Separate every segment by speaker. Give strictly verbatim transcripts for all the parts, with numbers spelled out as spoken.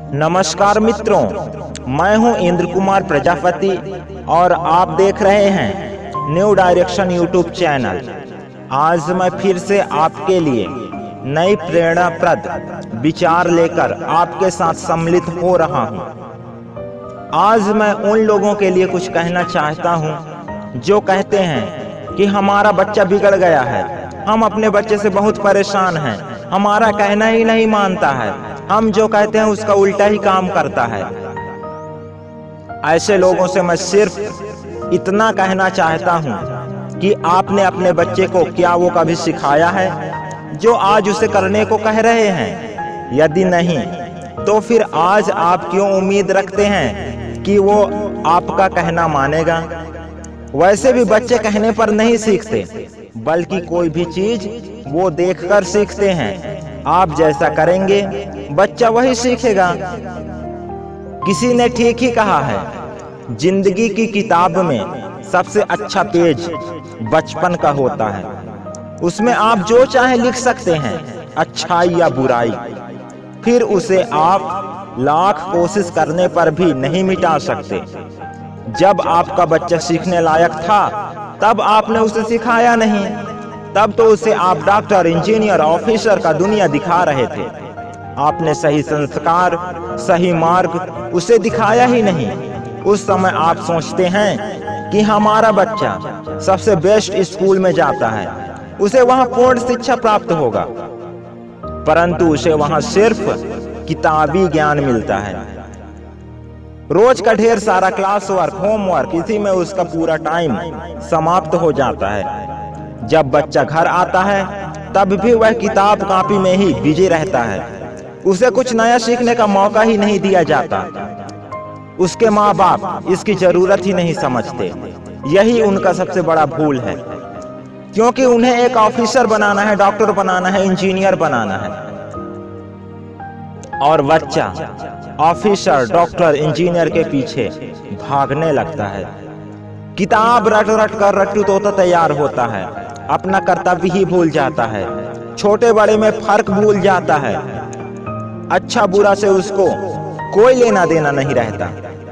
Speaker 1: नमस्कार मित्रों, मैं हूं इंद्र कुमार प्रजापति और आप देख रहे हैं न्यू डायरेक्शन यूट्यूब चैनल। आज मैं फिर से आपके लिए नई प्रेरणाप्रद विचार लेकर आपके साथ सम्मिलित हो रहा हूं। आज मैं उन लोगों के लिए कुछ कहना चाहता हूं जो कहते हैं कि हमारा बच्चा बिगड़ गया है, हम अपने बच्चे से बहुत परेशान हैं, हमारा कहना ही नहीं मानता है, हम जो कहते हैं उसका उल्टा ही काम करता है। ऐसे लोगों से मैं सिर्फ इतना कहना चाहता हूं कि आपने अपने बच्चे को क्या वो कभी सिखाया है जो आज उसे करने को कह रहे हैं? यदि नहीं तो फिर आज आप क्यों उम्मीद रखते हैं कि वो आपका कहना मानेगा? वैसे भी बच्चे कहने पर नहीं सीखते, बल्कि कोई भी चीज वो देखकर सीखते हैं। आप जैसा करेंगे बच्चा वही सीखेगा। किसी ने ठीक ही कहा है, जिंदगी की किताब में सबसे अच्छा पेज बचपन का होता है। उसमें आप जो चाहे लिख सकते हैं, अच्छाई या बुराई, फिर उसे आप लाख कोशिश करने पर भी नहीं मिटा सकते। जब आपका बच्चा सीखने लायक था तब आपने उसे सिखाया नहीं, तब तो उसे आप डॉक्टर, इंजीनियर, ऑफिसर का दुनिया दिखा रहे थे। आपने सही संस्कार, सही मार्ग उसे दिखाया ही नहीं। उस समय आप सोचते हैं कि हमारा बच्चा सबसे बेस्ट स्कूल में जाता है, उसे वहां पूर्ण शिक्षा प्राप्त होगा, परंतु उसे वहां सिर्फ किताबी ज्ञान मिलता है। रोज का ढेर सारा क्लास वर्क, होमवर्क, इसी में उसका पूरा टाइम समाप्त हो जाता है। जब बच्चा घर आता है तब भी वह किताब कॉपी में ही बिजी रहता है, उसे कुछ नया सीखने का मौका ही नहीं दिया जाता। उसके माँ बाप इसकी जरूरत ही नहीं समझते। यही उनका सबसे बड़ा भूल है, क्योंकि उन्हें एक ऑफिसर बनाना है, डॉक्टर बनाना है, इंजीनियर बनाना है, और बच्चा ऑफिसर, डॉक्टर, इंजीनियर के पीछे भागने लगता है। किताब रट रट कर रट्टू तोता तैयार होता है, अपना कर्तव्य ही भूल जाता है, छोटे बड़े में फर्क भूल जाता है, अच्छा बुरा से उसको कोई लेना देना नहीं रहता।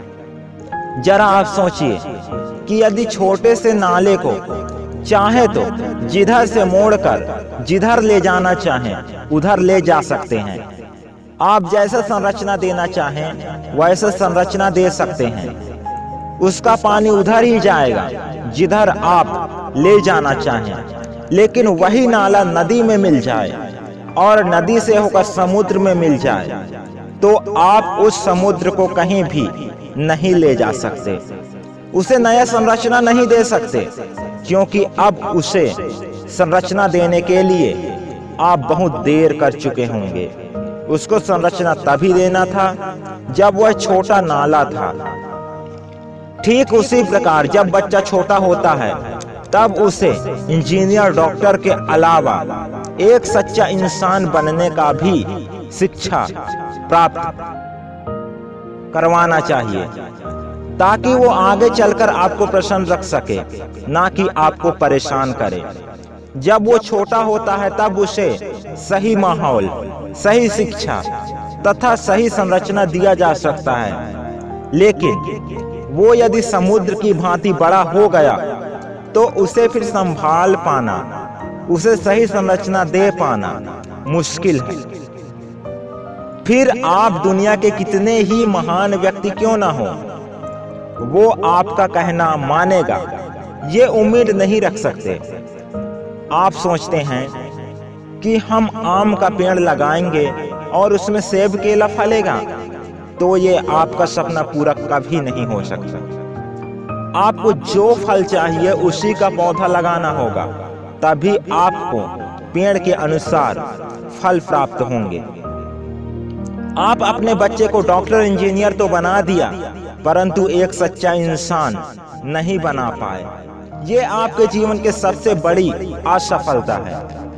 Speaker 1: जरा आप सोचिए कि यदि छोटे से नाले को चाहे तो जिधर से मोड़कर जिधर ले जाना चाहें उधर ले जा सकते हैं। आप जैसा संरचना देना चाहें वैसा संरचना दे सकते हैं। उसका पानी उधर ही जाएगा जिधर आप ले जाना चाहें। लेकिन वही नाला नदी में मिल जाए और नदी से होकर समुद्र में मिल जाए तो आप उस समुद्र को कहीं भी नहीं ले जा सकते, उसे नया संरचना नहीं दे सकते, क्योंकि अब उसे संरचना देने के लिए आप बहुत देर कर चुके होंगे। उसको संरचना तभी देना था जब वह छोटा नाला था। ठीक उसी प्रकार जब बच्चा छोटा होता है तब उसे इंजीनियर, डॉक्टर के अलावा एक सच्चा इंसान बनने का भी शिक्षा प्राप्त करवाना चाहिए, ताकि वो आगे चलकर आपको प्रसन्न रख सके, ना कि आपको परेशान करे। जब वो छोटा होता है तब उसे सही माहौल, सही शिक्षा तथा सही संरचना दिया जा सकता है। लेकिन वो यदि समुद्र की भांति बड़ा हो गया तो उसे फिर संभाल पाना, उसे सही संरचना दे पाना मुश्किल है। फिर आप दुनिया के कितने ही महान व्यक्ति क्यों ना हो, वो आपका कहना मानेगा ये उम्मीद नहीं रख सकते। आप सोचते हैं कि हम आम का पेड़ लगाएंगे और उसमें सेब केला फलेगा, तो ये आपका सपना पूरा कभी नहीं हो सकता। आपको जो फल चाहिए उसी का पौधा लगाना होगा, तभी आपको पेड़ के अनुसार फल प्राप्त होंगे। आप अपने बच्चे को डॉक्टर, इंजीनियर तो बना दिया, परंतु एक सच्चा इंसान नहीं बना पाए। ये आपके जीवन की सबसे बड़ी असफलता है।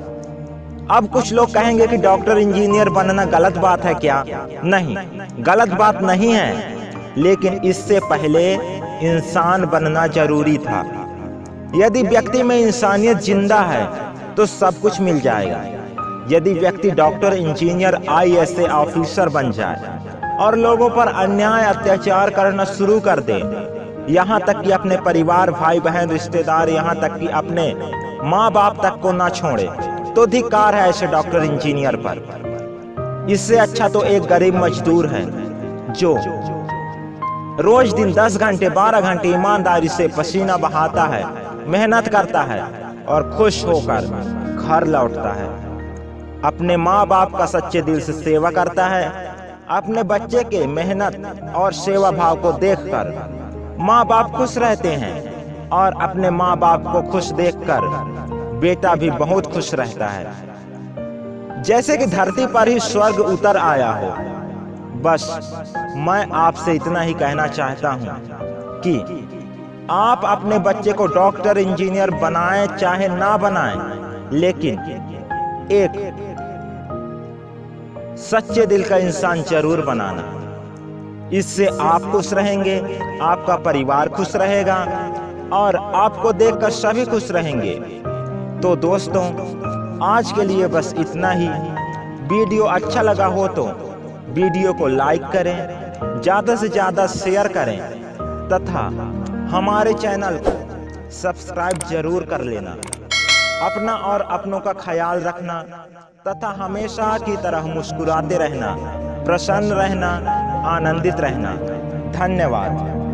Speaker 1: अब कुछ लोग कहेंगे कि डॉक्टर, इंजीनियर बनना गलत बात है क्या? नहीं, गलत बात नहीं है, लेकिन इससे पहले इंसान बनना जरूरी था। यदि व्यक्ति में इंसानियत जिंदा है तो सब कुछ मिल जाएगा। यदि व्यक्ति doctor, engineer, I A S officer बन जाए और लोगों पर अन्याय अत्याचार करना शुरू कर दे, यहाँ तक कि अपने परिवार, भाई बहन, रिश्तेदार, यहाँ तक कि अपने माँ बाप तक को ना छोड़े, तो धिक्कार है ऐसे डॉक्टर इंजीनियर पर। इससे अच्छा तो एक गरीब मजदूर है जो रोज दिन दस घंटे बारह घंटे ईमानदारी से पसीना बहाता है, मेहनत करता है और खुश होकर घर लौटता है, अपने माँ बाप का सच्चे दिल से सेवा करता है। अपने बच्चे के मेहनत और सेवा भाव को देखकर माँ बाप खुश रहते हैं और अपने माँ बाप को खुश देखकर बेटा भी बहुत खुश रहता है। जैसे कि धरती पर ही स्वर्ग उतर आया हो। बस मैं आपसे इतना ही कहना चाहता हूँ कि आप अपने बच्चे को डॉक्टर इंजीनियर बनाएं चाहे ना बनाएं, लेकिन एक सच्चे दिल का इंसान जरूर बनाना। इससे आप खुश रहेंगे, आपका परिवार खुश रहेगा और आपको देखकर सभी खुश रहेंगे। तो दोस्तों, आज के लिए बस इतना ही। वीडियो अच्छा लगा हो तो वीडियो को लाइक करें, ज़्यादा से ज़्यादा शेयर करें तथा हमारे चैनल को सब्सक्राइब जरूर कर लेना। अपना और अपनों का ख्याल रखना तथा हमेशा की तरह मुस्कुराते रहना, प्रसन्न रहना, आनंदित रहना। धन्यवाद।